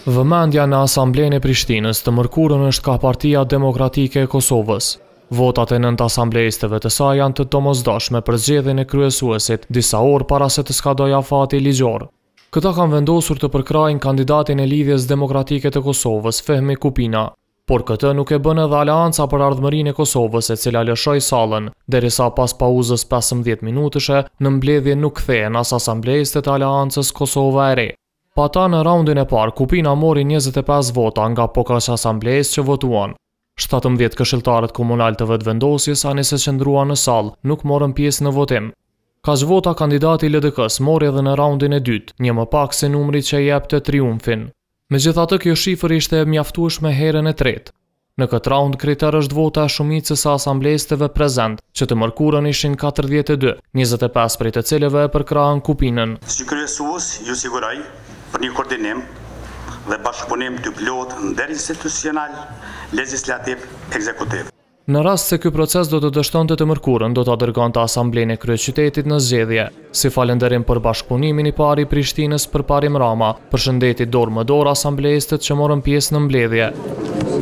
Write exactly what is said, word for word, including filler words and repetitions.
Vëmendja në Asamblenë e Prishtinës të mërkurën është ka Partia Demokratike e Kosovës. Votat e nëntë asamblejistëve të saj janë të domosdoshme për zgjedhjen e kryesuesit disa orë para se të skadojë afati ligjor. Këta kanë vendosur të përkrajnë kandidatin e Lidhjes Demokratike të Kosovës, Fehmi Kupina, por këtë nuk e bën edhe Aleanca për Ardhmërinë e Kosovës, e cila lëshoi sallën, derisa pas pauzës pesëmbëdhjetë minutëshe në mbledhje nuk kthehen as asamblejistët e Aleancës Kosova e Re. Pa ta në raundin e parë, Kupina mori njëzet e pesë vota nga pokash asamblejës që votuan. shtatëmbëdhjetë këshilltarët komunal të vetëvendosjes ani se qëndruan në sallë, nuk morën pjesë në votim. Kaq vota kandidati L D K-s mori edhe në raundin e dytë, një më pak se numri që i jepte triumfin. Megjithatë, kjo shifër ishte e mjaftueshme herën e tretë. Në këtë raund kriter është vota e shumicës së asamblejistëve prezent, që të mërkurën ishin katërdhjetë e dy, njëzet e pesë prej të cilëve e përkrahen Kupinën. Si kryesues, ju siguroj për një koordinim dhe bashkëpunim të plotë nderinstitucional, legislativ, ekzekutiv. Në rast se ky proces do të dështonte të mërkurën, do ta dërgonte Asamblenë e Kryeqytetit në zgjedhje. Si falënderim për bashkëpunimin i parë i Prishtinës për Parim Rama, përshëndeti dorë më dorë asamblejistët që morën pjesë në mbledhje.